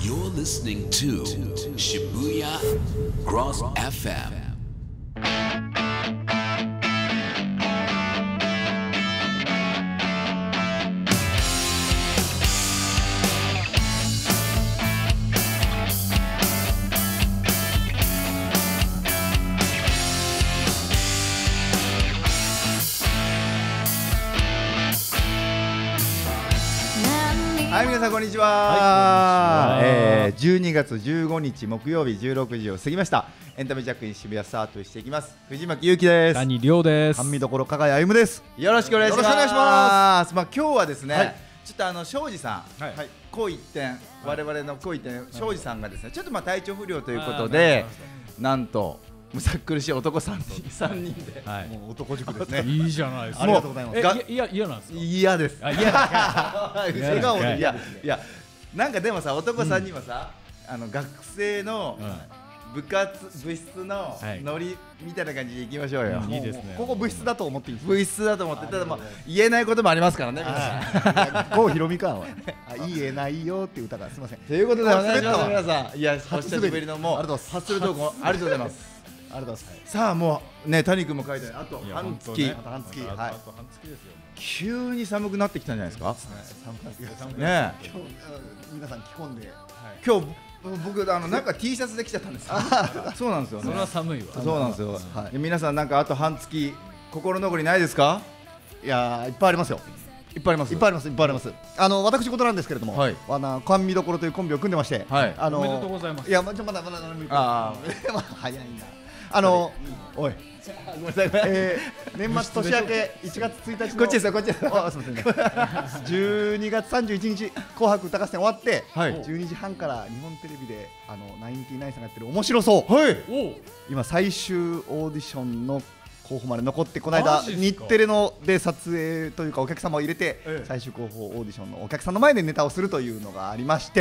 You're listening to Shibuya Cross FM. はい、皆さんこんにちは。12月15日木曜日16時を過ぎました。エンタメジャックイン渋谷スタートしていきます。藤巻優希です。 谷亮です。 甘味どころ加賀谷歩です。 よろしくお願いします。 よろしくお願いします。 まあ今日はですね、 はい、 ちょっと庄司さん、紅一点、我々の紅一点、庄司さんがですね、ちょっとまあ体調不良ということで、なんとむさ苦しい男3人で、 もう男塾ですね。 いいじゃないですか。 ありがとうございます。 嫌なんですか。 嫌です。 嫌だ。 笑顔でいやなんかでもさ、男3人はさ、学生の部室のノリみたいな感じでいきましょうよ。 いいですね。 ここ部室だと思っていいですか。 部室だと思って、ただもう言えないこともありますからね。 郷ひろみかんは言えないよっていう歌がすみません。 ということでお願いします皆さん。いや、お久しぶりのもうハッスルトークもありがとうございます。 ありがとうございます。 さあもうね、谷君も書いてあと半月、 あと半月ですよ。 急に寒くなってきたんじゃないですか。 寒くなってきましたね。 皆さん着込んで、 今日僕なんか T シャツで来ちゃったんですよ。そうなんですよね。 それは寒いわ。 そうなんですよ。皆さんなんかあと半月心残りないですか。 いやいっぱいありますよ。 いっぱいあります。 いっぱいあります。いっぱいあります。私事なんですけれども、甘味どころというコンビを組んでまして、 おめでとうございます。 いやまだ早いな。おい。ごめんなさい。年末年明け1月1日のこっちですよ、こっちですよ。 すみません。12月31日紅白歌合戦終わって、12時半から日本テレビでナインティナインさんがやってる面白そう。今最終オーディションの候補まで残って、この間日テレので撮影というかお客様を入れて最終候補オーディションのお客さんの前でネタをするというのがありまして、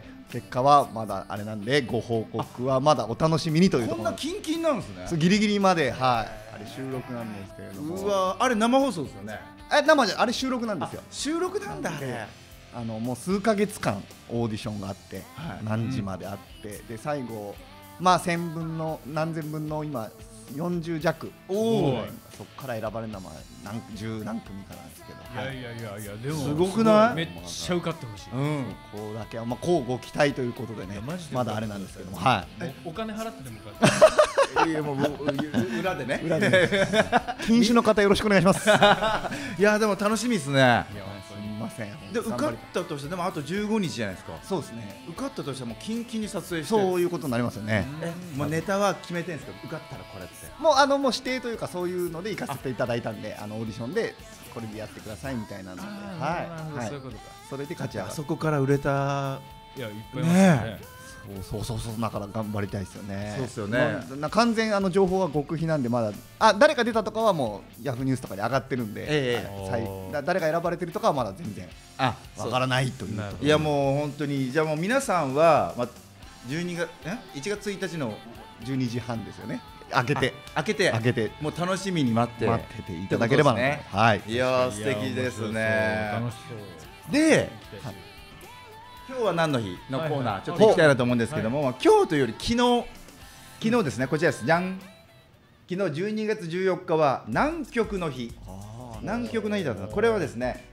結果はまだあれなんでご報告はまだお楽しみにというところ。 こんなキンキンなんですね。 ギリギリまで、あれ収録なんですけれども。 うわ、あれ生放送ですよね。 生じゃあれ収録なんですよ。 収録なんだ。 もう数ヶ月間オーディションがあって、何時まであって、で最後まあ1000分の何千分の今40弱、そこから選ばれるのは10何組かなんですけど。 いやでもすごくない？ めっちゃ受かってほしい。 ここだけは交互期待ということでね、まだあれなんですけども、 お金払ってでも受かって。 いやもう裏でね。 禁酒の方よろしくお願いします。 いやでも楽しみですね。 すみません。 で受かったとしてでもあと15日じゃないですか。 そうですね。 受かったとしてもキンキンに撮影して。 そういうことになりますよね。 もうネタは決めてんですか。受かったらこれって。 もうもう指定というかそういうので行かせていただいたんで、オーディションでこれでやってくださいみたいなので、 そういうことか。 それで勝ち上がる。 あそこから売れた。 いやいっぱいいますね。 そうだから頑張りたいですよね。 そうですよね。 完全情報は極秘なんで、まだ誰が出たとかはもうヤフーニュースとかで上がってるんで、誰が選ばれてるとかはまだ全然わからないという。 いやもう本当にじゃあもう皆さんは1月1日の 12時半ですよね。開けてもう楽しみに待ってていただければね。 いや素敵ですね。 楽しそう。 で今日は何の日のコーナーちょっと行きたいなと思うんですけども、今日というより昨日ですね。こちらです。じゃん。昨日12月14日は南極の日。南極の日だった。これはですね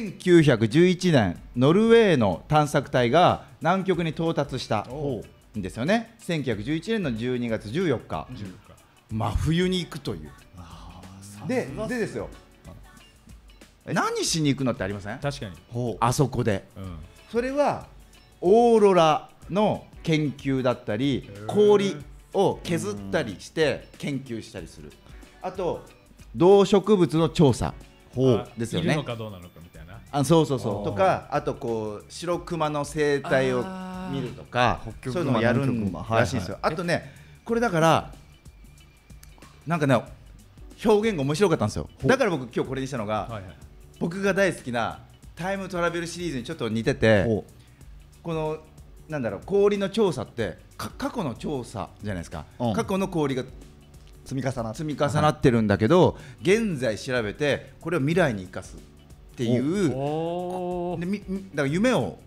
1911年ノルウェーの探索隊が南極に到達したんですよね。1911年の12月14日、真冬に行くという。でですよ、何しに行くのってありません？ 確かに。 あそこで。それはオーロラの研究だったり、氷を削ったりして研究したりする。あと動植物の調査ですよね。 いるのかどうなのかみたいな。 そうとか、あとこう白クマの生態を見るとか、そういうのをやるらしいんですよ。あとね、これだからなんかね表現が面白かったんですよ。だから僕今日これにしたのが、僕が大好きなタイムトラベルシリーズにちょっと似てて、このなんだろう、氷の調査って過去の調査じゃないですか。過去の氷が積み重なってるんだけど、現在調べてこれを未来に生かすっていう、だから夢を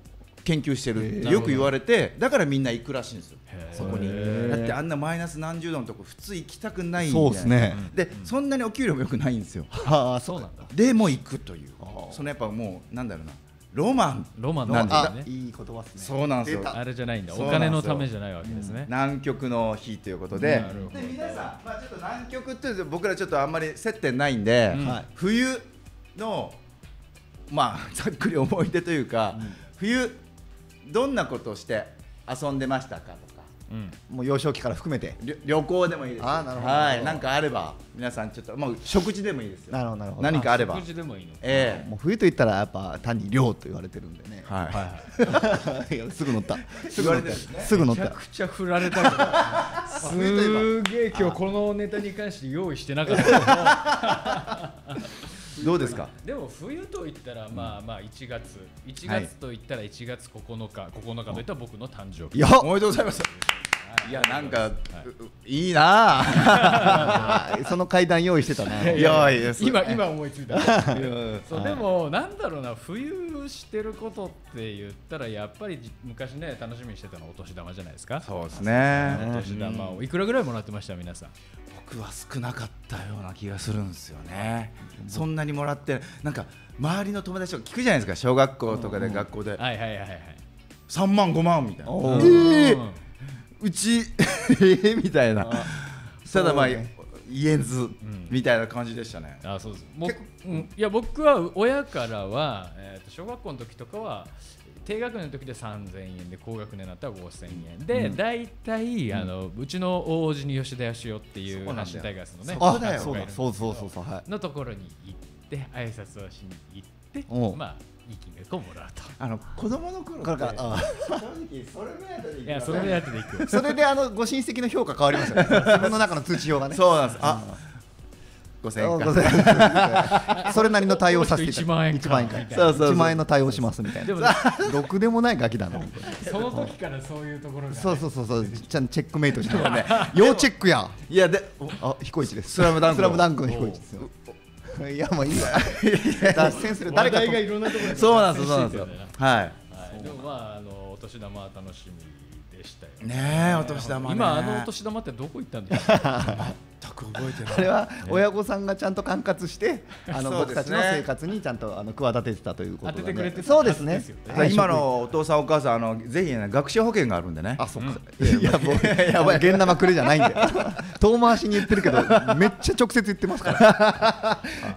研究してるってよく言われて、だからみんな行くらしいんですよそこに。だってあんなマイナス何十度のとこ普通行きたくないんで。 そうですね。 でそんなにお給料も良くないんですよ。 ああそうなんだ。 でも行くという、そのやっぱもうなんだろうな、ロマンなんですね。いい言葉ですね。 そうなんですよ。 あれじゃないんだ。お金のためじゃないわけですね。 南極の日ということで、皆さん、まあちょっと南極って僕らちょっとあんまり接点ないんで、冬のまあざっくり思い出というか、冬どんなことをして遊んでましたかとか。 もう幼少期から含めて旅行でもいいです。 なるほど。 はい、なんかあれば皆さんちょっともう食事でもいいですよ。 なるほど何かあれば。 食事でもいいの。 もう冬と言ったらやっぱ単に漁と言われてるんでね。 はい。 すぐ乗った。 すぐ乗った。 すぐ乗った。 めちゃくちゃ振られたけど。すげえ今日このネタに関して用意してなかったけど。 どうですか。 でも冬と言ったらまあ1月と言ったら1月9日といったら僕の誕生日。 いやおめでとうございます。いやなんかいいなあ。 その階段用意してたね。 いや今思いついた。そうでもなんだろうな、冬してることって言ったらやっぱり昔ね楽しみにしてたのお年玉じゃないですか。 そうですね。 お年玉をいくらぐらいもらってました皆さん。 僕は少なかったような気がするんですよね。そんなにもらってなんか周りの友達とか聞くじゃないですか、小学校とかで学校で3万5万みたいな。うちみたいな。ただまあ言えずみたいな感じでしたね。 あ、そうです。僕は親からは小学校の時とかは低学年の時で3000円で高学年になったら5000円で、大体うちの大叔父に吉田義雄っていう阪神タイガースのね、 そうのところに行って挨拶をしに行ってまあいい金額をもらうと。 子供の頃から正直それ目当てで行く。 いやそれ目当てで行く。 それでご親戚の評価変わりますよね。自分の中の通知表がね。 そうなんです。5000円か。 それなりの対応させていただいて。1万円か。1万円の対応しますみたいな。ろくでもないガキだな。 その時からそういうところが。 そうちゃんとチェックメイトしてるね。要チェックや。 いやで彦一です。 スラムダンクの彦一ですよ。いやもういいわ。脱線する。 誰かがいろんなところに。 そうなんですよ。はい。 でもまあお年玉は楽しみでしたよね。お年玉。 今お年玉ってどこ行ったんですか。 全く覚えてない。 あれは親御さんがちゃんと管轄して僕たちの生活にちゃんと企ててたということで。そうですね。 今のお父さんお母さんぜひ学習保険があるんでね。 あ、そっか。いやもうやばい、現生くれじゃないんで。遠回しに言ってるけどめっちゃ直接言ってますから。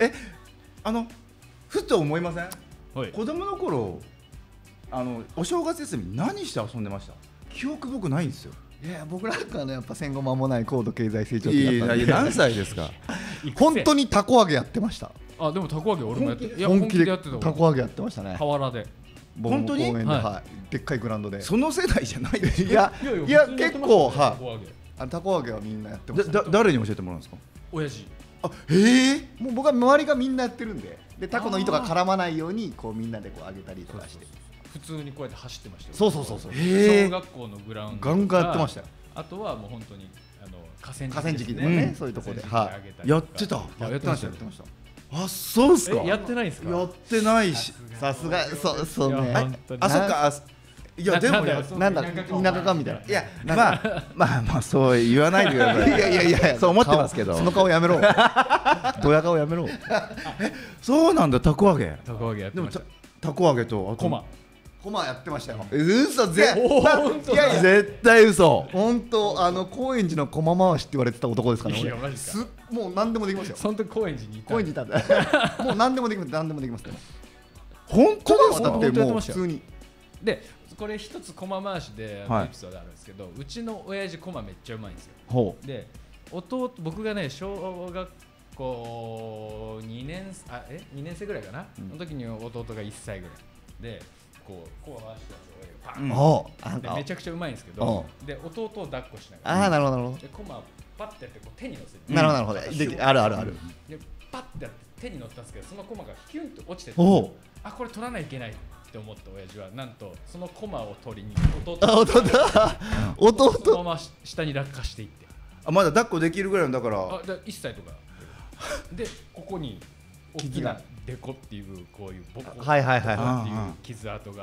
ふと思いません？子供の頃お正月休み何して遊んでました？記憶僕ないんですよ。 いや僕なんかやっぱ戦後間もない高度経済成長期だったんで。 何歳ですか？ 本当にたこ揚げやってました。 あ、でもたこ揚げ俺もやって。 本気でやってた。たこ揚げやってましたね。 河原で。 本当に？でっかいグラウンドで。 その世代じゃないです。 いや結構たこ揚げはみんなやってました。 誰に教えてもらうんですか？ 親父。 もう僕は周りがみんなやってるんで、タコの糸が絡まないようにこうみんなでこう上げたりとかして。 普通にこうやって走ってましたよ。 そう小学校のグラウンドガンガンやってましたよ。 あとはもう本当に河川敷でね、そういうところでやってた。 やってました。 あ、そうですか。 やってないですか？ やってないし。 さすがそうね。 あ、そっか。いやでもなんだ田舎かみたいな。 いやまあそう言わないでください。いやそう思ってますけど。 その顔やめろ。ドヤ顔やめろ。 そうなんだ。たこ揚げ。 たこ揚げやってました。 たこ揚げとコマやってましたよ。 嘘絶対嘘。 本当高円寺の駒回しって言われてた男ですからね。もう何でもできますよ。 その時高円寺にいた。 高円寺いた。もう何でもできます。何でもできます。 本当ですか？ だってもう普通に。 でこれ一つ駒回しでエピソードあるんですけど、うちの親父駒めっちゃうまいんですよ。で僕がね小学校2年生ぐらいかな、の時に弟が1歳ぐらいでこう回してたんですよ。パンでめちゃくちゃうまいんですけど、で弟を抱っこしながら、 なるほどで駒パッてやってこう手に乗せて、 なるほどあるでパッてやって手に乗ったんですけど、その駒がヒュンと落ちてて、あ、これ取らないといけないって思った親父はなんとその駒を取りに弟そのまま下に落下していって、 まだ抱っこできるぐらいのだから 1歳とかで、ここに大きなデコっていうこういうボコっていう傷跡が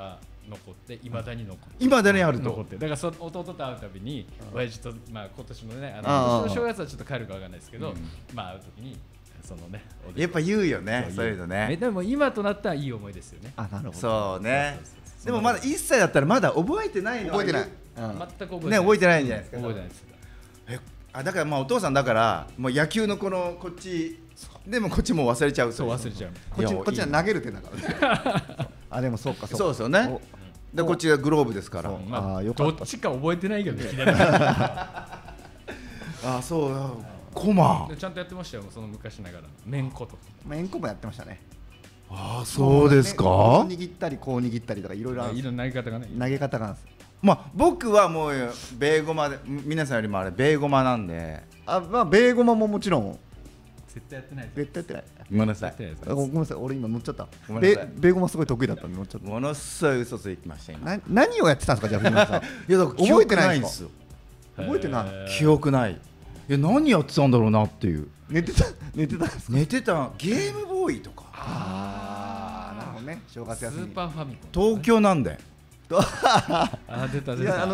残っていまだに残っていまだにあると。 残ってだから弟と会うたびに親父とまあ今年のね今年の正月はちょっと帰るかわかんないですけど、まあ会う時にそのねやっぱ言うよね、そういうのね。 でも今となったらいい思いですよね。 あ、なるほど。 そうね。でもまだ1歳だったらまだ覚えてないの。 覚えてない。 全く覚えてない。 ね、覚えてないんじゃないですか。 覚えてないです。 だからまあお父さんだからもう野球のこっちでもこっちも忘れちゃう。 そう忘れちゃう。 こっちは投げる手だからね。あ、でもそうか。 そうですよね。でこっちがグローブですから。 まあどっちか覚えてないけどね。 あ、そうコマちゃんとやってましたよ、その昔ながらめんことか。 めんこもやってましたね。 あ、そうですか。 こう握ったりこう握ったりとかいろいろいろんな投げ方がね。 投げ方があるんです。 まあ僕はもうベーゴマで皆さんよりもあれベーゴマなんで。 あ、まあベーゴマももちろん絶対やってない。 絶対やってない。 ごめんなさい。 ごめんなさい、俺今乗っちゃった。 ごめんなさい。 ベーゴマすごい得意だったんで乗っちゃった。 ものすごい嘘ついてました今。 何をやってたんですか、じゃあ藤村さん。 いやだから覚えてないんんですよ。覚えてない。 記憶ない。いや何やってたんだろうなっていう。 寝てたんですか。 寝てたゲームボーイとか。 ああ、なるほどね。正月休み。 スーパーファミコン。 東京なんで。 あ、出た出た。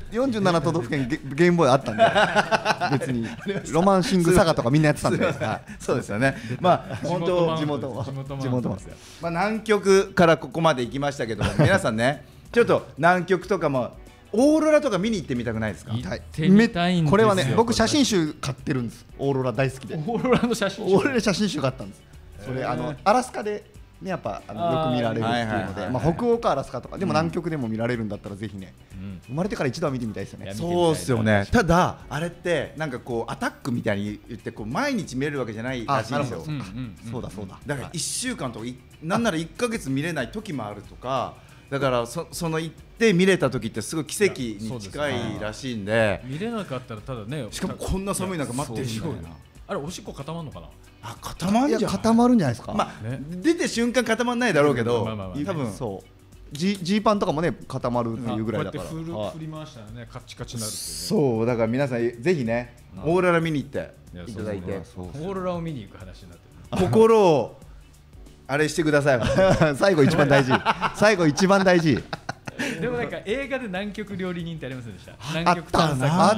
47都道府県ゲームボーイあったんで別にロマンシングサガとかみんなやってたんで。 そうですよね。まあ本当地元まあ南極からここまで行きましたけども皆さんねちょっと南極とかもオーロラとか見に行ってみたくないですか。 行ってみたいんですよ。 これはね、僕写真集買ってるんです。オーロラ大好きで。 オーロラの写真集。 オーロラ写真集買ったんです。それアラスカでね、やっぱよく見られるっていうので、まあ北欧かアラスカとかでも南極でも見られるんだったらぜひね、生まれてから一度は見てみたいですよね。 そうですよね。ただあれってなんかこうアタックみたいに言ってこう毎日見れるわけじゃないらしいんですよ。 そうだそうだ。 だから1週間とかなんなら1ヶ月見れない時もあるとか。だからその行って見れた時ってすごい奇跡に近いらしいんで、 見れなかったらただね、 しかもこんな寒い中待ってるような。 あれおしっこ固まるのかな。 あ、固まるんじゃん。 固まるんじゃないですか。 まあ出て瞬間固まらないだろうけど、多分そうジーパンとかもね固まるっていうぐらいだから。 振り回したらねカッチカチになるっていう。 そうだから皆さんぜひねオーロラ見に行っていただいて、 オーロラを見に行く話になってる。 心をあれしてください。 最後一番大事。最後一番大事。 でもなんか映画で南極料理人ってありませんでした。 南極探索。あ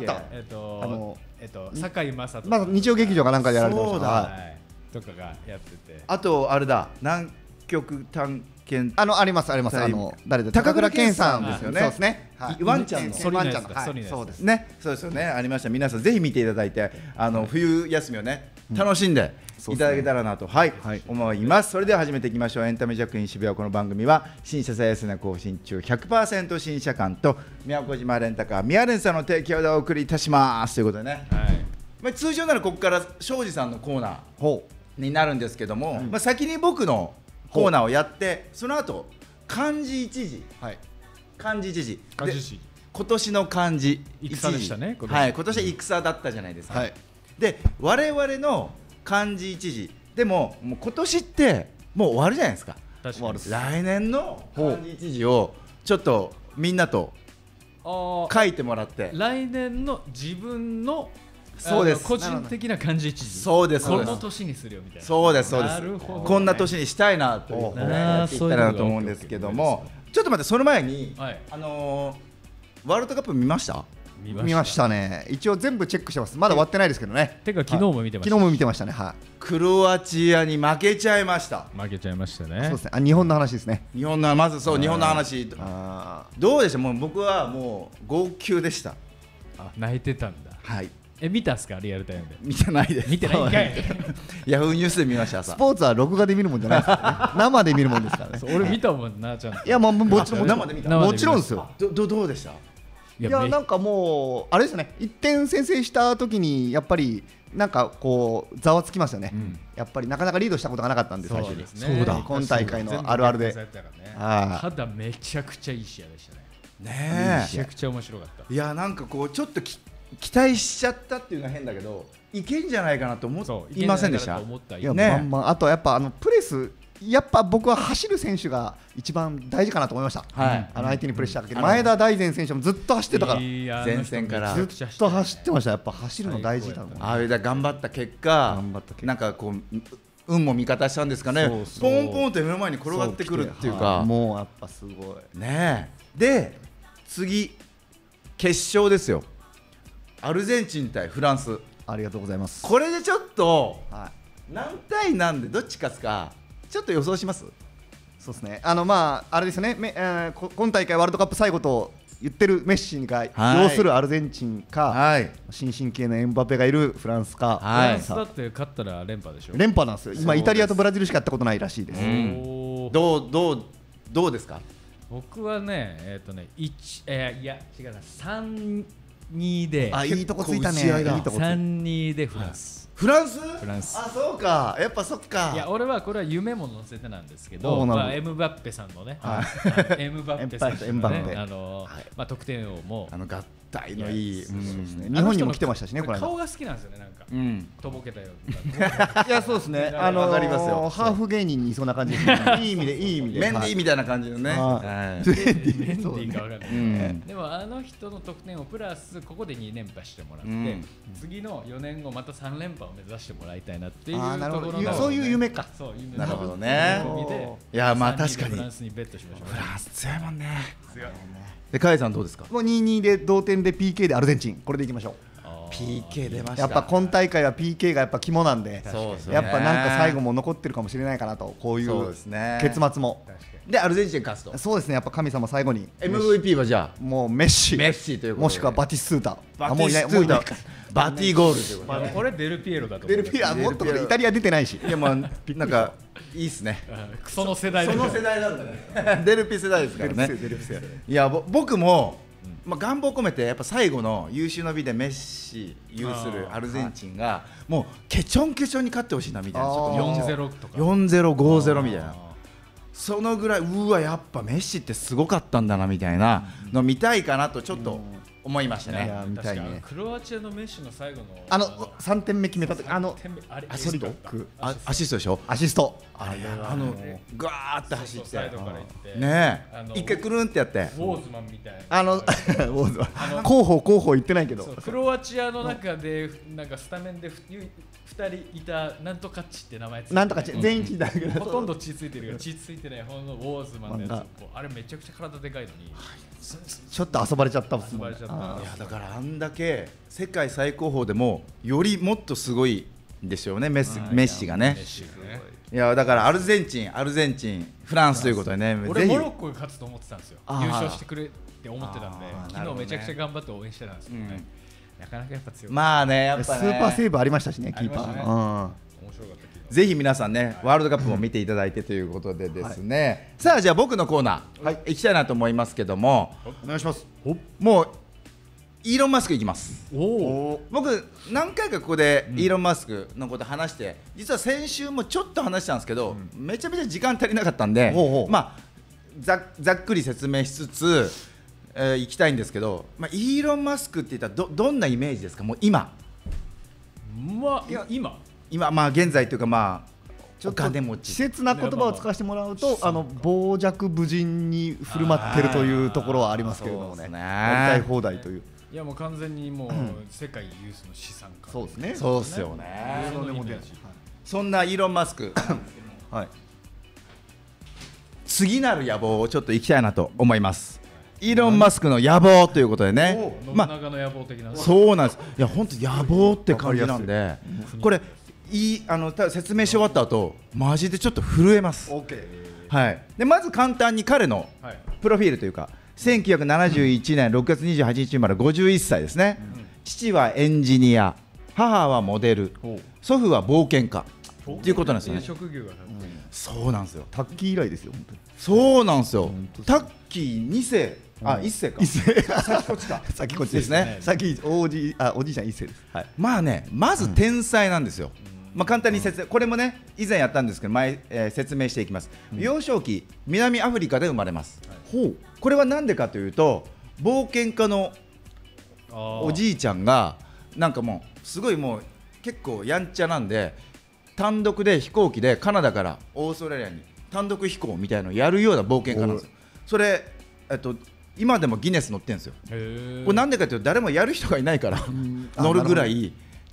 った堺雅人。 まあ日曜劇場かなんかでやられてました。 とかがやってて。 あとあれだ、南極探検あります誰だ、高倉健さんですよね。そうですね。 ワンちゃんのそうですね。そうですよね。ありました。皆さんぜひ見ていただいて、冬休みをね楽しんでいただけたらなと思います。それでは始めていきましょう。エンタメジャックイン渋谷。この番組は新車最安値更新中 100% 新車館と宮古島レンタカー宮レンさんの提供でお送りいたしますということでね。まあ通常ならここから庄司さんのコーナーになるんですけども、まあ先に僕のコーナーをやってその後漢字一字、漢字一字今年の漢字戦でしたね。 はい、今年は戦だったじゃないですか。で我々の漢字一字でもう今年ってもう終わるじゃないですか。来年の漢字一字をちょっとみんなと書いてもらって、 来年の自分のそうです個人的な漢字一字。 そうです。 この年にするよみたいな。 そうですそうです。こんな年にしたいなということでやっていったらなと思うんですけども、ちょっと待ってその前にワールドカップ見ました？ 見ましたね。一応全部チェックしてます。まだ終わってないですけどね。 てか昨日も見てました。 昨日も見てましたね。 クロアチアに負けちゃいました。 負けちゃいましたね。 そうですね。日本の話ですね。 日本のまずそう日本の話。どうでした？もう僕はもう号泣でした。 泣いてたんだ。 はい。 見たっすかリアルタイムで？ 見てないです。 見てないんかい。 ヤフーニュースで見ました。 スポーツは録画で見るもんじゃないですからね。生で見るもんですからね。 俺見たもんなちゃんと。 いやもちろん生で見た。 もちろんですよ。 どうでした？ いやなんかもうあれですよね。1点先制した時にやっぱりなんかこうざわつきますよね。やっぱりなかなかリードしたことがなかったんで最初に。 そうだ。 今大会のあるあるで。 ただめちゃくちゃいい試合でしたね。 ねえ。 めちゃくちゃ面白かった。 いやなんかこうちょっと期待しちゃったっていうのは変だけどいけんじゃないかなと思いませんでした？ いやね。あとやっぱプレスやっぱ僕は走る選手が一番大事かなと思いました。相手にプレッシャーかけて前田大然選手もずっと走ってたから前線からずっと走ってました。やっぱ走るの大事だもん。 あれだ頑張った結果なんかこう運も味方したんですかね。 そうそうポンポンと目の前に転がってくるっていうか、 もうやっぱすごいねえ。で次決勝ですよ。アルゼンチン対フランス。 ありがとうございます。 これでちょっとはい、 何対何でどっち勝つかちょっと予想します。 そうですね。まああれですよね。今大会ワールドカップ最後と言ってるメッシが要するアルゼンチンか、はい、新進系のエムバペがいるフランスか。 フランスだって勝ったら連覇でしょ。 連覇なんですよ。今イタリアとブラジルしかやったことないらしいです。 どうですか。 僕はねいや違うな、3-2で、 いいとこついたね。 3-2でフランス。 フランス？ フランス。 あ、そうか。やっぱそっか。 いや、俺はこれは夢も乗せてなんですけど、エムバッペさんのね、エムバッペ選手のね、得点王も合体のいい。 日本にも来てましたしね。 顔が好きなんですよね、なんか。とぼけたよ。 いや、そうですね。わかりますよ。ハーフ芸人にいそうな感じ。いい意味で、いい意味で。 メンディーみたいな感じのね。 メンディーかわかんない。でもあの人の得点をプラスここで2連覇してもらって、次の4年後また3連覇を目指してもらいたいなっていうところの。 そういう夢か。 なるほどね。いや、まあ確かに。 フランスにベットしましょう。 フランス強いもんね。強い。で、カイさんどうですか。 もう2-2で同点で PK でアルゼンチン、これでいきましょう。 PK 出ました。 やっぱ今大会は PK がやっぱ肝なんで、やっぱなんか最後も残ってるかもしれないかなと、こういう結末も。 でアルゼンチン勝つと。 そうですね。やっぱ神様最後に MVP はじゃあもうメッシということで、 もしくはバティストゥータ。 バティストゥータ。バティゴールということで。 これデルピエロだと思う。 デルピエロもっとイタリア出てないし。 いや、まあなんかいいっすね。 その世代なんだね。デルピ世代ですからね。いや、僕も願望込めてやっぱ最後の優秀な美でメッシ有するアルゼンチンがもうケチョンケチョンに勝ってほしいなみたいな。 4-0とか 4-0、5-0 みたいな。そのぐらい、うわ、やっぱメッシってすごかったんだなみたいなの見たいかなとちょっと思いましたね。 見たいね。 クロアチアのメッシの最後の 3点目決めた時、アシストでしょ。 アシスト。 ガーって走ってね、一回くるんってやって、 ウォーズマンみたいな。 候補言ってないけど、 クロアチアの中でなんかスタメンで2人いたなんとかっちって名前ついて、 なんとかっち全員だけどほとんど血ついてるけど血ついてないほんのウォーズマンのやつ、あれめちゃくちゃ体でかいのにちょっと遊ばれちゃったもん。 遊ばれちゃった。いや、だからあんだけ世界最高峰でもよりもっとすごいんですよね、メッシがね。いや、だからアルゼンチン、フランスということでね。 俺モロッコが勝つと思ってたんですよ。優勝してくれって思ってたんで、昨日めちゃくちゃ頑張って応援してたんですけどね。なかなかやっぱ強い。 まあね、やっぱスーパーセーブありましたしね、キーパー。 面白かった。 ぜひ皆さんね、ワールドカップも見ていただいてということでですね。さあ、じゃあ僕のコーナー行きたいなと思いますけども、 お願いします。 もうイーロン・マスクいきます。僕何回かここでイーロン・マスクのこと話して、実は先週もちょっと話したんですけど、めちゃめちゃ時間足りなかったんで、まあざっくり説明しつついきたいんですけど、イーロン・マスクって言ったらどんなイメージですか。もう今、現在というか、お金持ち、 稚拙な言葉を使わせてもらうと、傍若無人に振る舞ってるというところはありますけれどもね。やりたい放題という。 いや、もう完全にもう世界有数の資産家。 そうですね。 そうですよね。そんなイーロン・マスク、次なる野望をちょっといきたいなと思います。イーロン・マスクの野望ということでね。 信長の野望的な。 そうなんです。いや、本当野望って感じなんで、これ説明し終わった後、マジでちょっと震えます。はい。でまず簡単に彼のプロフィールというか。1971年6月28日生まれ、51歳ですね。父はエンジニア、母はモデル、祖父は冒険家ということなんですよね。 職業がそうなんですよ。 タッキー以来ですよ、本当に。 そうなんですよ。タッキー2世、1世か。先こっちか。 先こっちですね。先おじいちゃん1世です。 まあね、まず天才なんですよ。簡単にこれもね以前やったんですけど、説明していきます。幼少期、南アフリカで生まれます。これはなんでかというと、冒険家のおじいちゃんがなんかもうすごいもう結構やんちゃなんで、単独で飛行機でカナダからオーストラリアに単独飛行みたいなのをやるような冒険家なんですよ。それ今でもギネス乗ってるんですよ。これなんでかというと、誰もやる人がいないから乗るぐらい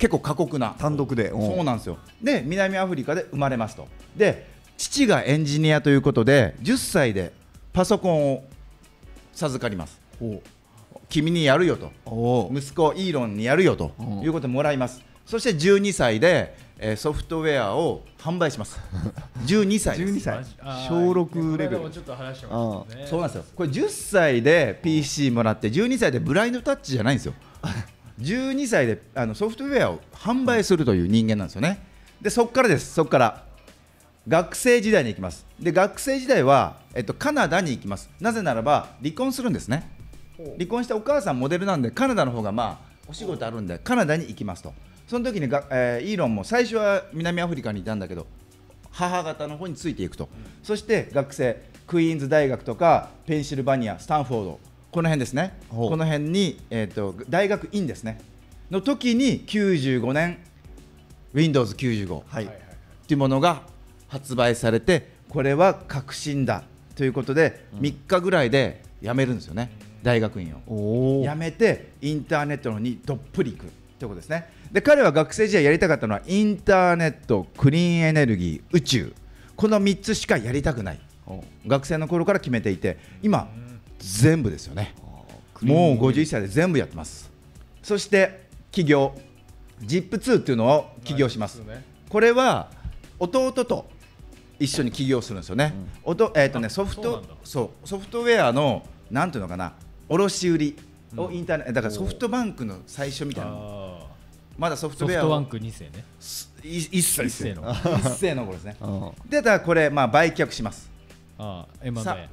結構過酷な単独で。 そうなんですよ。で南アフリカで生まれますと。で父がエンジニアということで10歳でパソコンを授かります。君にやるよと、息子イーロンにやるよということでもらいます。そして12歳で、ソフトウェアを販売します。12歳です。 12歳小6レベル。 ちょっと話してましたね。 そうなんですよ。これ10歳で PC もらって12歳でブラインドタッチじゃないんですよ。12歳でソフトウェアを販売するという人間なんですよね。でそこからです。そこから学生時代に行きます。で学生時代は、カナダに行きます。なぜならば離婚するんですね。離婚したお母さんモデルなんでカナダの方がまあお仕事あるんでカナダに行きますと。その時にイーロンも最初は南アフリカにいたんだけど母方の方についていくと、そして学生クイーンズ大学とかペンシルバニアスタンフォードこの辺ですね、この辺に、大学院ですねの時に95年 Windows95 っていうものが発売されて、これは革新だということで3日ぐらいで辞めるんですよね、大学院を辞めてインターネットの方にどっぷりいくということですね。で彼は学生時代やりたかったのはインターネット、クリーンエネルギー、宇宙、この3つしかやりたくない、学生の頃から決めていて今全部ですよね。もう51歳で全部やってます。そして起業 ZIP2 っていうのを起業します。これは弟と一緒に起業するんですよね。ソフトウェアのなんていうのかな、卸売りをインターネットだからソフトバンクの最初みたいな、まだソフトウェアをソフトバンク2世ね、 一世の頃ですね。でだからこれまあ売却します。 M&A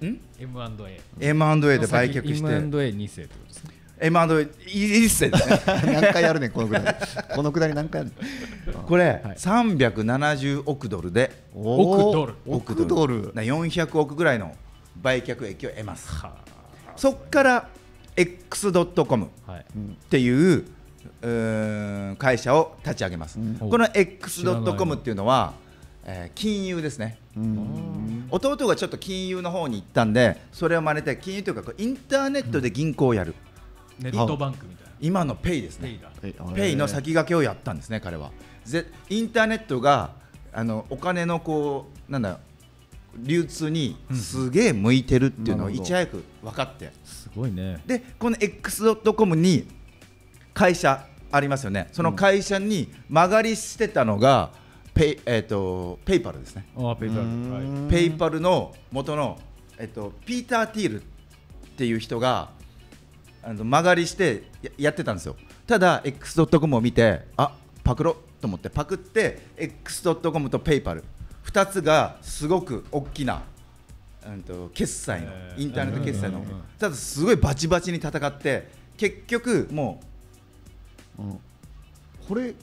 で売却して M&A2 世ってことですね。 M&A 一世ですね。 何回やるねんこのくだり。このくだり何回やるねん。 これ370億ドルで億ドル 400億ぐらいの売却益を得ます。そこから X.com っていう会社を立ち上げます。この X.com っていうのは金融ですね。弟がちょっと金融の方に行ったんでそれを真似て、金融というかインターネットで銀行をやる、 ネットバンクみたいな今のペイですね。ペイの先駆けをやったんですね彼は。インターネットがお金のこうなんだ流通にすげえ向いてるっていうのをいち早く分かって、 すごいね。 でこの X.com に会社ありますよね。その会社に間借りしてたのがペイパルですね。ペイパルの元の、ピーター・ティールっていう人が間借りしてやってたんですよ。ただ X.com を見てパクろと思ってパクって X.com とペイパル2つがすごく大きな、決済のインターネット決済の、ただすごいバチバチに戦って結局もう、 これ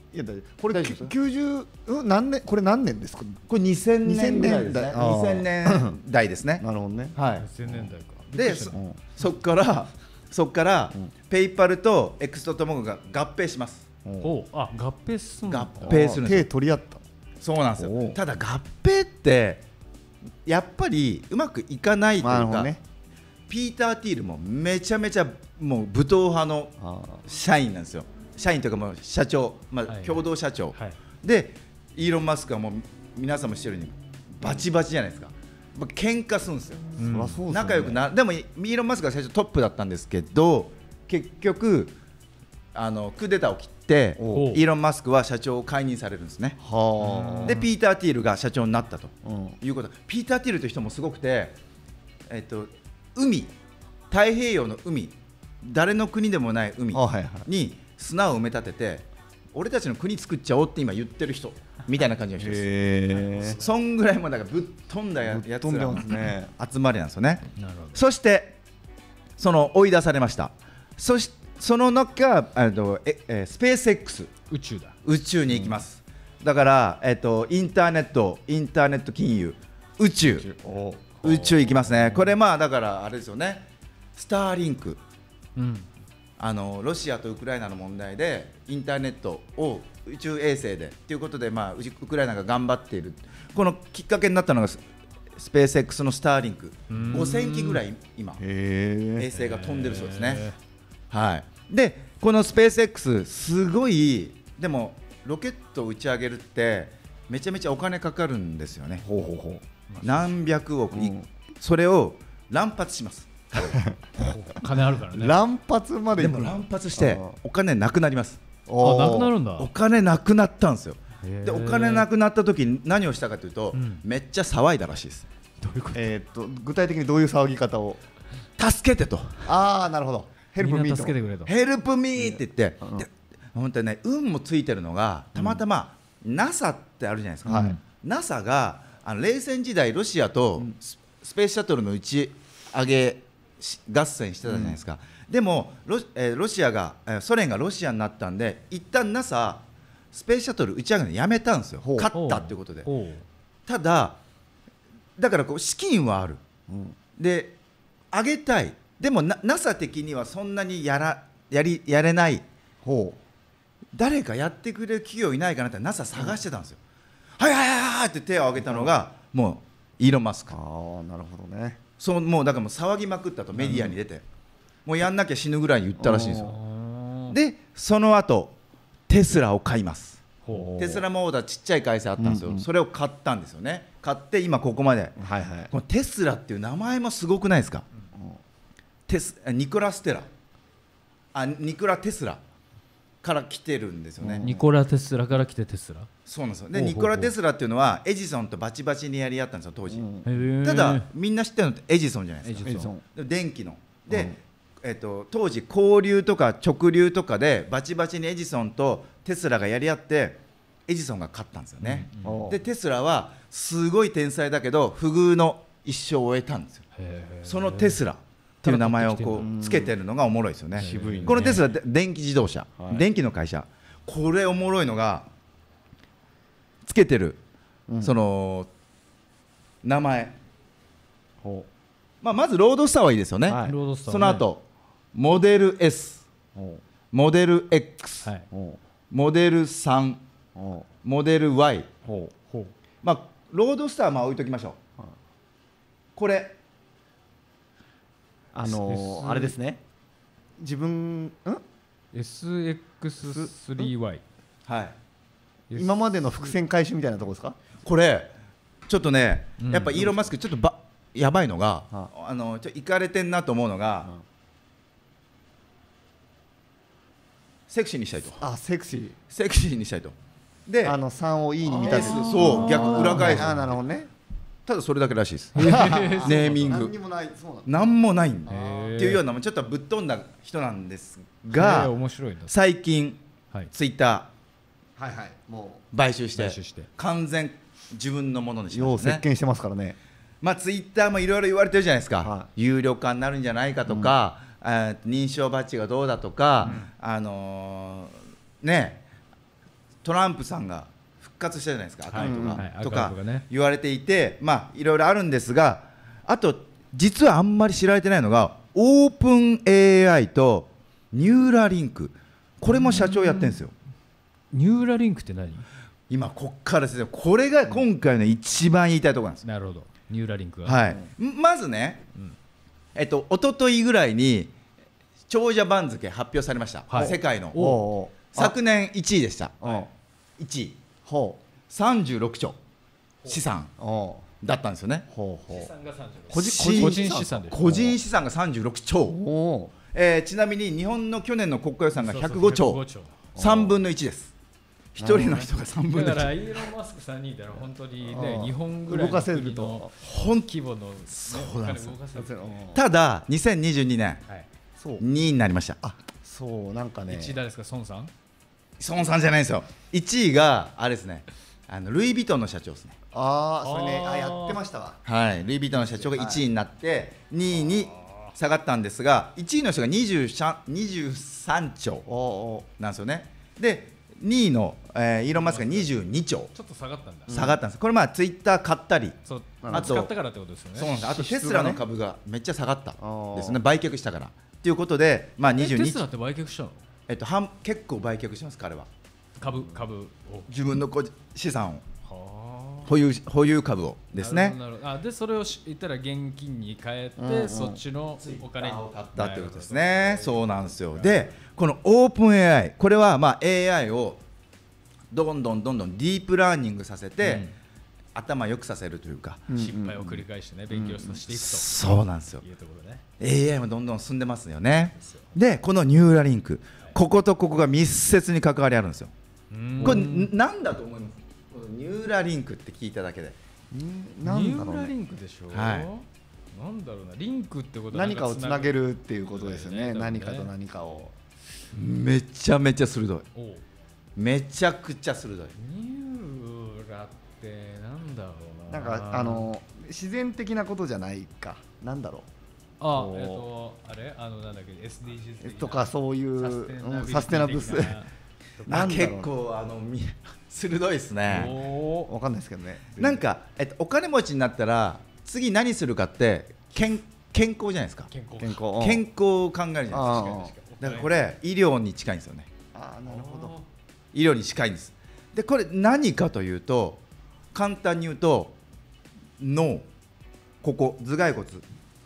90何年、これ何年ですか。 これ2000年代ですね。2000年代ですね。 なるほどね。 はい。 2000年代か。 でそっからペイパルと X.com が合併します。 合併するんだ。 合併するんですよ。 手取り合った。 そうなんですよ。ただ合併ってやっぱりうまくいかないというか、ピーター・ティールもめちゃめちゃもう武闘派の社員なんですよ。社員というかもう社長、共同社長、でイーロン・マスクはもう皆さんも知ってるようにバチバチじゃないですか。喧嘩するんですよ。仲良くな。でもイーロン・マスクが最初トップだったんですけど結局クーデターを切ってイーロン・マスクは社長を解任されるんですね。でピーター・ティールが社長になったということ。ピーター・ティールという人もすごくて、海、太平洋の海、誰の国でもない海に砂を埋め立てて俺たちの国作っちゃおうって今言ってる人みたいな感じの人です。そんぐらいもだからぶっ飛んだやつらの集まりなんですよね。そして追い出されました。その中スペース X 宇宙に行きます。だからインターネット金融、宇宙行きますね。これだからあれですよね。スターリンク、ロシアとウクライナの問題でインターネットを宇宙衛星でということで、ウクライナが頑張っている。このきっかけになったのがスペース X のスターリンク、5000機ぐらい今衛星が飛んでるそうですね。はい。でこのスペース X すごい、でもロケットを打ち上げるってめちゃめちゃお金かかるんですよね。何百億、それを乱発します。 金あるからね。 乱発まで。 でも乱発してお金なくなります。 なくなるんだ。 お金なくなったんですよ。でお金なくなった時に何をしたかというと、めっちゃ騒いだらしいです。 どういうこと？ 具体的にどういう騒ぎ方を？ 助けてと。 ああ、なるほど。ヘルプミーと。 助けてくれと。 ヘルプミーって言って、本当にね、運もついてるのがたまたま NASA ってあるじゃないですか。NASA が冷戦時代ロシアとスペースシャトルの打ち上げ合戦してたじゃないですか。でもロシアがソ連がロシアになったんで、一旦 NASA スペースシャトル打ち上げるのやめたんですよ。勝ったっていうことで。ただだからこう資金はある、で上げたい、でも NASA 的にはそんなにやれない、誰かやってくれる企業いないかなって NASA 探してたんですよ。はいはいはいって手を挙げたのがもうイーロン・マスク。 なるほどね。 もうだからもう騒ぎまくったと、メディアに出て、もうやんなきゃ死ぬぐらいに言ったらしいんですよ。でその後テスラを買います。テスラモーダーちっちゃい会社あったんですよ、それを買ったんですよね。買って今ここまで、このテスラっていう名前もすごくないですか。ニコラ・テスラから来てるんですよね。 ニコラ・テスラから来てテスラ。 そうなんですよ。でニコラ・テスラっていうのはエジソンとバチバチにやり合ったんですよ当時。ただみんな知ってるのってエジソンじゃないですか。電気ので、当時交流とか直流とかでバチバチにエジソンとテスラがやり合ってエジソンが勝ったんですよね。でテスラはすごい天才だけど不遇の一生を終えたんですよ。そのテスラっていう名前をこうつけてるのがおもろいですよね。このテスラ電気自動車、電気の会社、これおもろいのがつけてるその名前、まずロードスターはいいですよね。その後モデル S、モデル X、モデル3、モデル Y、ロードスターは置いときましょう。これあれですね。自分 SX3Y、 今までの伏線回収みたいなところですか。 これちょっとね、やっぱイーロン・マスクちょっとやばいのが、ちょっといかれてんなと思うのが、セクシーにしたいと。セクシーにしたいと。で 3を E に見たり、 そう逆裏返す。 なるほどね。 ただそれだけらしいです。ネーミング何もないっていうようなちょっとぶっ飛んだ人なんですが、最近ツイッター買収して完全自分のものにしましたね。 よう席巻してますからね。 ツイッターもいろいろ言われてるじゃないですか。有料化になるんじゃないかとか、認証バッジがどうだとか、トランプさんが復活したじゃないですか、アカウントがとか言われていて、いろいろあるんですが、あと実はあんまり知られてないのがオープン AI とニューラリンク、これも社長やってるんですよ。 ニューラリンクって何？ 今こっからですね。これが今回の一番言いたいところなんです。 なるほど。ニューラリンクが、 まずね、一昨日ぐらいに長者番付発表されました、世界の。昨年1位でした。1位36兆資産だったんですよね。個人資産が36兆、ちなみに日本の去年の国家予算が105兆、3分の1です。一人の人が3分の1。 だからイーロン・マスク3人いたら本当にね、日本ぐらいの国の規模のそうなんですよ。ただ2022年2位になりました。 そうなんかね。 1位誰ですか？孫さん？ 孫さんじゃないんですよ。1位があれですね、ルイ・ヴィトンの社長ですね。 それね、やってましたわ。 ルイ・ヴィトンの社長が1位になって2位に下がったんですが、1位の人が23兆なんですよね。で2位のイーロン・マスクが22兆。 ちょっと下がったんだ。 下がったんです。これツイッター買ったり、 あと使ったからってことですよね。 そうなんです。あとテスラの株がめっちゃ下がったですね。売却したからということで、22。 テスラって売却したの？ 結構売却します彼は。 株を自分の資産を。 保有株をですね。 でそれを言ったら現金に変えて、そっちのお金に買ったということですね。そうなんですよ。でこのオープン AI、 これはまあ AI をどんどんディープラーニングさせて、頭良くさせるというか、 失敗を繰り返してね、勉強していくと、 そうなんですよ。 いうところね。 AI もどんどん進んでますよね。でこのニューラリンク、こことここが密接に関わりあるんですよ。これなんだと思います？このニューラリンクって聞いただけで。 ニューラリンクでしょ。なんだろうな、リンクってことは何かをつなげるっていうことですよね。何かと何かを。 めちゃめちゃ鋭い。めちゃくちゃ鋭い。 ニューラってなんだろうな。 なんか自然的なことじゃないか。なんだろう。 あれなんだっけ SDGs とかそういうサステナブルス。 結構鋭いですね。 わかんないですけどね。 なんかお金持ちになったら次何するかって健康じゃないですか。健康を考えるじゃないですか。だからこれ医療に近いんですよね。 なるほど。 医療に近いんです。でこれ何かというと、簡単に言うと脳、ここ頭蓋骨、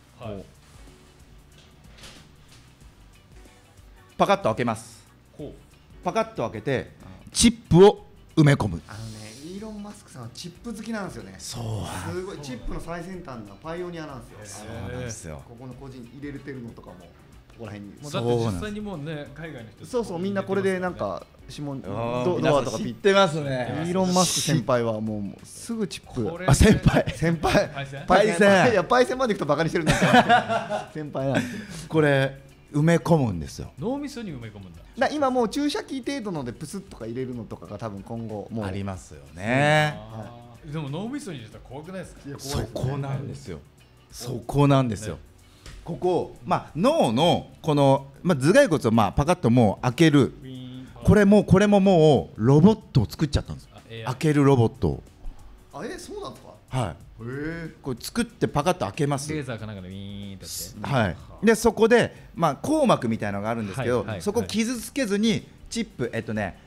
パカッと開けます。パカッと開けてチップを埋め込む。 イーロン・マスクさんはチップ好きなんですよね。 そうすごいチップの最先端なパイオニアなんですよ。 そうなんですよ。 ここの個人入れてるのとかもここら辺に。 もうだって実際にもうね、海外の人そうみんなこれでなんか指紋ドアとか知ってますね。 イーロン・マスク先輩はもうすぐチップ。 先輩パイセン。いやパイセンまで行くとバカにしてるんですよ。先輩なんです。 これ埋め込むんですよ。 脳みそに埋め込むんだ。 今もう注射器程度のでプスッとか入れるのとかが多分今後もうありますよね。 でも脳みそに入れたら怖くないですか？ そこなんですよ。そこなんですよ。ここ脳のこの頭蓋骨をパカッともう開ける。これももうロボットを作っちゃったんです。開けるロボットを。 そうなんですか？ はい。これ作ってパカッと開けます。 レーザーかなんかでウィーンってはい。でそこで硬膜みたいなのがあるんですけど、そこ傷つけずにチップ